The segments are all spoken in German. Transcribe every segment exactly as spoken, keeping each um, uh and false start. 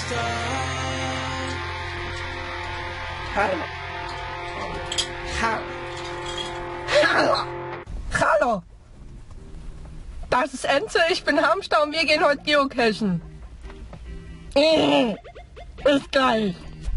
Hallo. Hallo. Hallo. Hallo. Das ist Ente, ich bin Hamster und wir gehen heute geocachen. Bis gleich.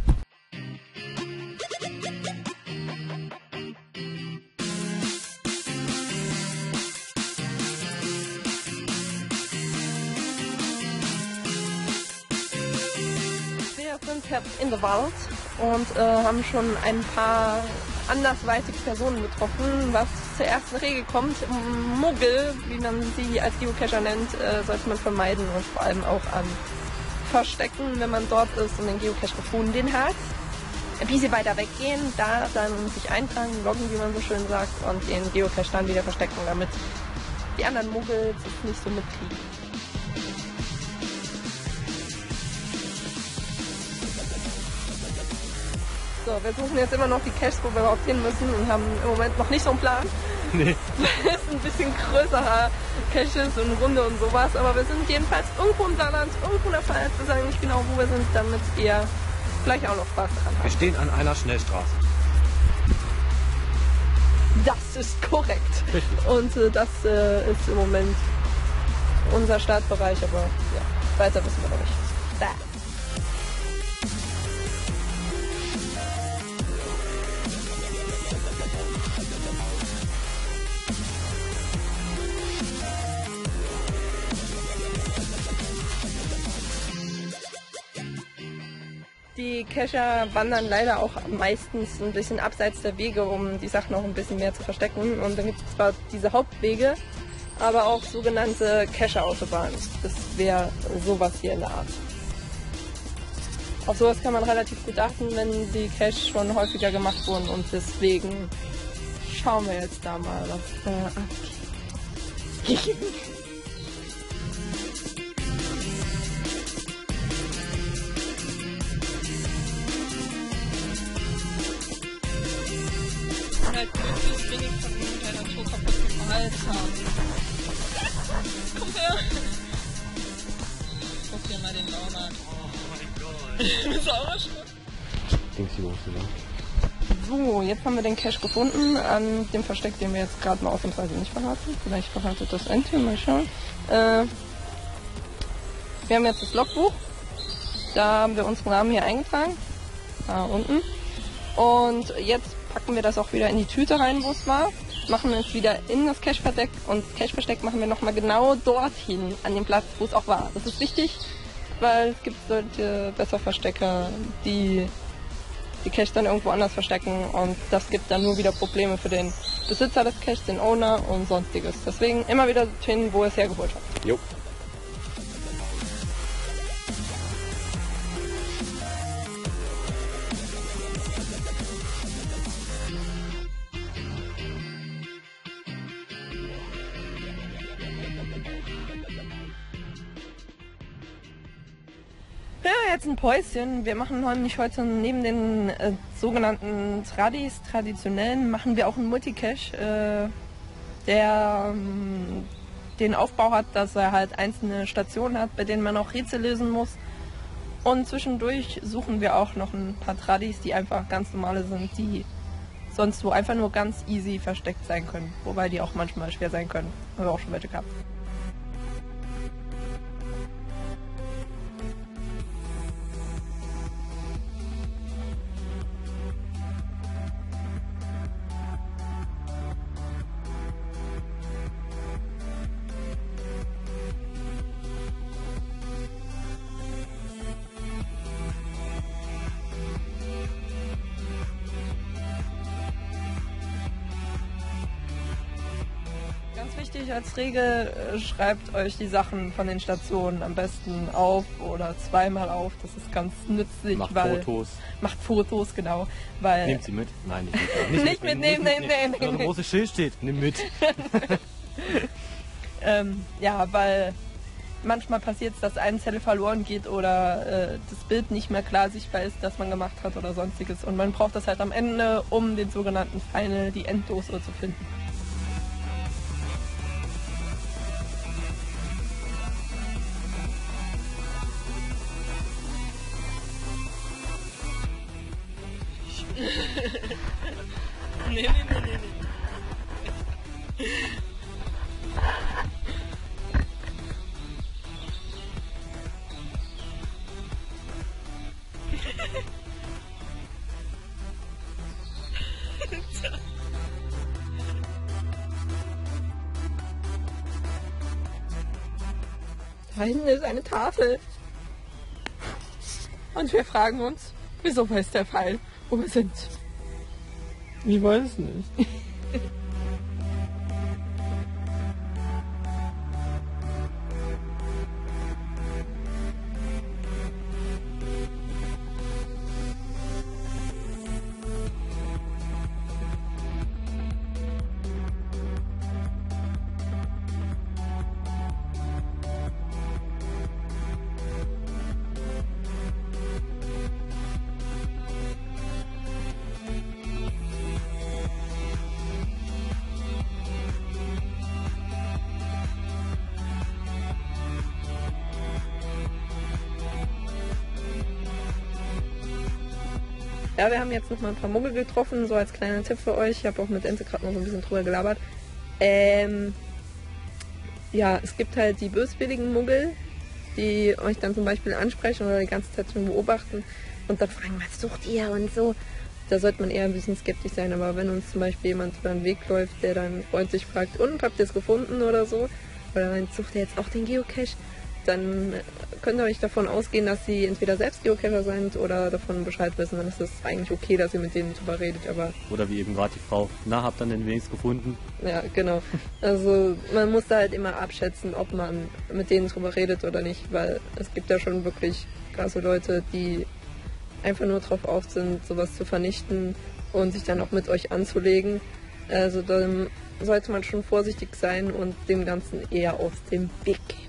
Wir sind jetzt in der Wald und äh, haben schon ein paar andersweitige Personen getroffen. Was zur ersten Regel kommt, Muggel, wie man sie als Geocacher nennt, äh, sollte man vermeiden und vor allem auch an Verstecken, wenn man dort ist und den Geocache gefunden hat. Ein bisschen weiter weggehen, da dann sich eintragen, loggen, wie man so schön sagt, und den Geocache dann wieder verstecken, damit die anderen Muggel es nicht so mitkriegen. So, wir suchen jetzt immer noch die Caches, wo wir überhaupt hin müssen und haben im Moment noch nicht so einen Plan. Nee. Es ist ein bisschen größerer Caches und Runde und sowas, aber wir sind jedenfalls irgendwo im Saarland, irgendwo in der Pfalz. Wir sagen nicht genau, wo wir sind, damit ihr vielleicht auch noch Spaß daran habt. Wir stehen an einer Schnellstraße. Das ist korrekt. Richtig. Und äh, das äh, ist im Moment unser Startbereich, aber ja, weiter wissen wir noch nicht. Da. Die Cacher wandern leider auch meistens ein bisschen abseits der Wege, um die Sachen auch ein bisschen mehr zu verstecken. Und dann gibt es zwar diese Hauptwege, aber auch sogenannte Cacher-Autobahnen. Das wäre sowas hier in der Art. Auf sowas kann man relativ gut achten, wenn die Caches schon häufiger gemacht wurden. Und deswegen schauen wir jetzt da mal, was da abgeht. Halt möglichst wenig von der Natur kaputt gemacht haben. Komm her! Guck dir mal den Baum an. Oh mein Gott! Sauerstoff? Dings hier hoch, oder? So, jetzt haben wir den Cache gefunden an dem Versteck, den wir jetzt gerade mal ausnahmsweise nicht verraten. Vielleicht verratet das Ente, mal schauen. Äh, wir haben jetzt das Logbuch. Da haben wir unseren Namen hier eingetragen. Da unten. Und jetzt packen wir das auch wieder in die Tüte rein, wo es war, machen es wieder in das Cache-Versteck und Cache-Versteck machen wir nochmal genau dorthin, an dem Platz, wo es auch war. Das ist wichtig, weil es gibt solche Besserverstecker, die die Cache dann irgendwo anders verstecken und das gibt dann nur wieder Probleme für den Besitzer des Caches, den Owner und sonstiges. Deswegen immer wieder hin, wo er es hergeholt hat. Jo. Ja, jetzt ein Päuschen. Wir machen nämlich heute neben den äh, sogenannten Tradis, traditionellen, machen wir auch einen Multicache, äh, der ähm, den Aufbau hat, dass er halt einzelne Stationen hat, bei denen man auch Rätsel lösen muss. Und zwischendurch suchen wir auch noch ein paar Tradis, die einfach ganz normale sind, die sonst wo einfach nur ganz easy versteckt sein können. Wobei die auch manchmal schwer sein können. Haben wir auch schon welche gehabt. Wichtig als Regel, schreibt euch die Sachen von den Stationen am besten auf oder zweimal auf. Das ist ganz nützlich. Macht weil Fotos. Macht Fotos, genau. Weil Nehmt sie mit? Nein, nicht mit. Nicht, nicht mitnehmen, nicht nein, mitnehmen. nein, Wenn ein nein. großes Schild steht, nimm mit. ähm, ja, weil manchmal passiert es, dass eine Zelle verloren geht oder äh, das Bild nicht mehr klar sichtbar ist, das man gemacht hat oder sonstiges. Und man braucht das halt am Ende, um den sogenannten Final, die Enddose zu finden. nee, nee, nee, nee, nee. Da hinten ist eine Tafel. Und wir fragen uns, wieso weiß der Pfeil, wo wir sind? Ich weiß es nicht. Ja, wir haben jetzt noch mal ein paar Muggel getroffen, so als kleiner Tipp für euch. Ich habe auch mit Ente gerade noch so ein bisschen drüber gelabert. Ähm, ja, es gibt halt die böswilligen Muggel, die euch dann zum Beispiel ansprechen oder die ganze Zeit schon beobachten und dann fragen, was sucht ihr und so. Da sollte man eher ein bisschen skeptisch sein, aber wenn uns zum Beispiel jemand über den Weg läuft, der dann freundlich fragt, und habt ihr es gefunden oder so, oder dann sucht ihr jetzt auch den Geocache, dann könnt ihr euch davon ausgehen, dass sie entweder selbst Geocacher sind oder davon Bescheid wissen. Dann ist es eigentlich okay, dass ihr mit denen drüber redet. Aber oder wie eben gerade die Frau, na, habt ihr denn wenigstens gefunden? ja, genau. Also man muss da halt immer abschätzen, ob man mit denen drüber redet oder nicht, weil es gibt ja schon wirklich krasse Leute, die einfach nur drauf auf sind, sowas zu vernichten und sich dann auch mit euch anzulegen. Also dann sollte man schon vorsichtig sein und dem Ganzen eher aus dem Weg gehen.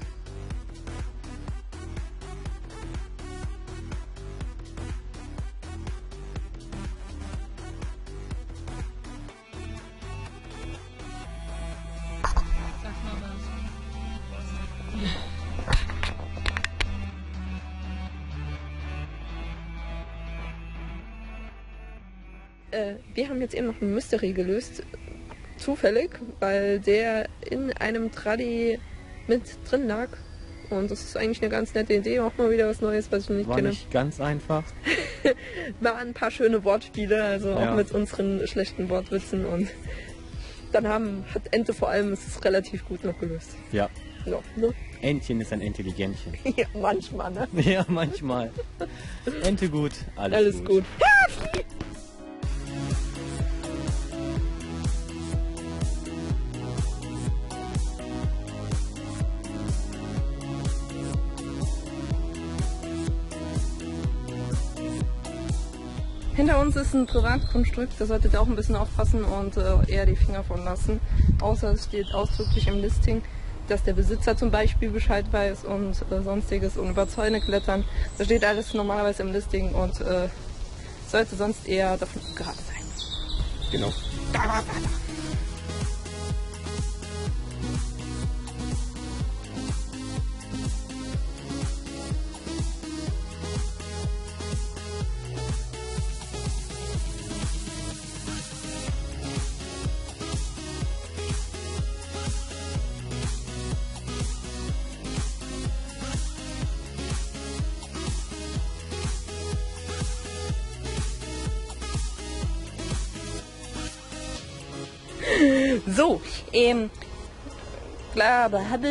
Äh, wir haben jetzt eben noch ein Mystery gelöst, zufällig, weil der in einem Tradi mit drin lag. Und das ist eigentlich eine ganz nette Idee, auch mal wieder was Neues, was ich noch nicht War kenne. nicht ganz einfach. Waren ein paar schöne Wortspiele, also Ja. auch mit unseren schlechten Wortwitzen. Und dann haben, hat Ente vor allem es ist relativ gut noch gelöst. Ja. Ja, ne? Entchen ist ein Intelligentchen. Ja, manchmal, ne? Ja, manchmal. Ente gut, alles, Alles gut. gut. Hinter uns ist ein Privatgrundstück, da solltet ihr auch ein bisschen aufpassen und äh, eher die Finger von lassen. Außer es steht ausdrücklich im Listing, dass der Besitzer zum Beispiel Bescheid weiß und äh, sonstiges und über Zäune klettern. Da steht alles normalerweise im Listing und äh, sollte sonst eher davon abgeraten sein. Genau. So, ähm, klar, hab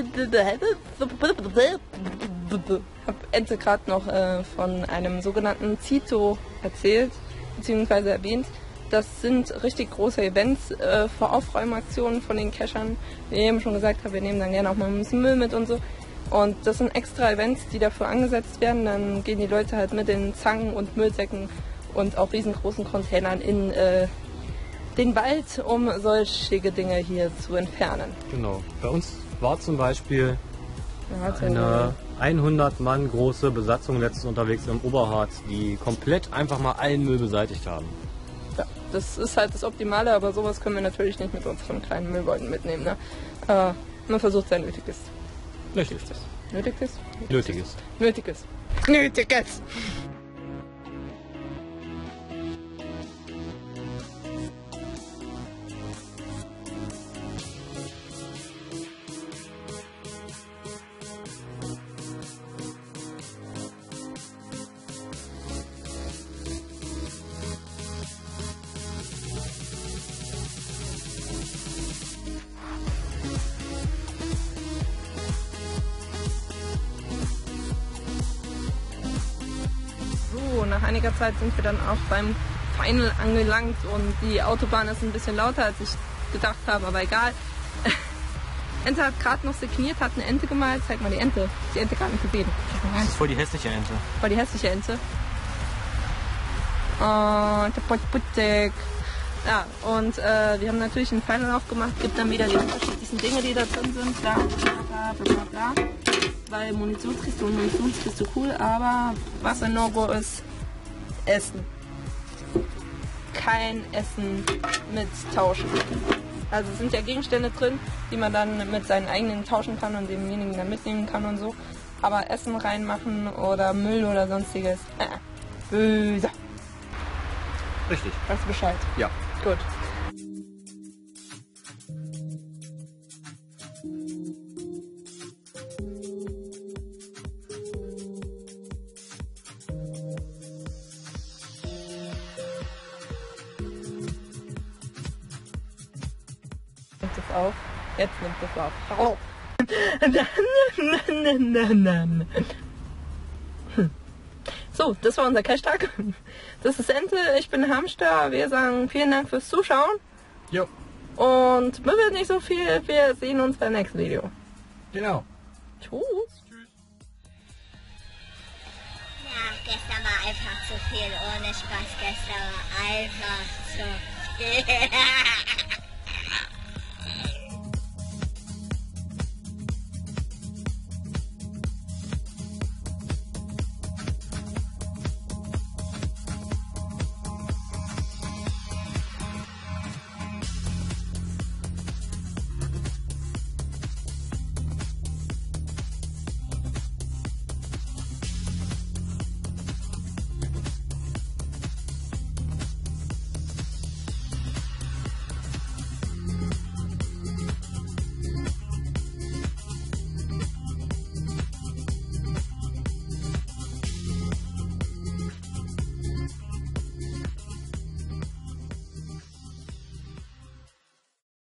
Ente gerade noch äh, von einem sogenannten Zito erzählt, beziehungsweise erwähnt. Das sind richtig große Events äh, für Aufräumaktionen von den Cachern. Wie ich eben schon gesagt habe, wir nehmen dann gerne auch mal ein bisschen Müll mit und so. Und das sind extra Events, die dafür angesetzt werden. Dann gehen die Leute halt mit den Zangen und Müllsäcken und auch riesengroßen Containern in äh, den Wald, um solche Dinge hier zu entfernen. Genau. Bei uns war zum Beispiel Ja, eine hundert Mann große Besatzung letztens unterwegs im Oberharz, die komplett einfach mal allen Müll beseitigt haben. Ja, das ist halt das Optimale, aber sowas können wir natürlich nicht mit unseren kleinen Müllbeuteln mitnehmen. Ne? Äh, man versucht sein Nötiges. Nötiges. Nötiges? Nötiges. Nötiges. Nötiges! nach einiger Zeit sind wir dann auch beim Final angelangt und die Autobahn ist ein bisschen lauter, als ich gedacht habe, aber egal. Ente hat gerade noch signiert, hat eine Ente gemalt. Zeig mal die Ente. Die Ente gerade nicht gesehen. Das ist voll die hässliche Ente. Voll die hässliche Ente. Und der Potputek. Ja, und äh, wir haben natürlich einen Final aufgemacht. Gibt dann wieder die unterschiedlichsten Dinge, die da drin sind. Bla, bla, bla, bla, bla. Weil Munitionskiste und Munitionskiste cool, aber was ein No-Go ist, Essen. Kein Essen mit Tauschen. Also es sind ja Gegenstände drin, die man dann mit seinen eigenen tauschen kann und demjenigen dann mitnehmen kann und so. Aber Essen reinmachen oder Müll oder sonstiges, äh, böse. Richtig. Weißt du Bescheid? Ja. Gut. Nimmt es auf. Jetzt nimmt es auf. Oh. So, das war unser Cash-Tag. Das ist Ente, ich bin Hamster. Wir sagen vielen Dank fürs Zuschauen. Jo. Und mir wird nicht so viel. Wir sehen uns beim nächsten Video. Genau. Tschüss. Ja, gestern war einfach zu viel ohne Spaß. Gestern war einfach zu viel.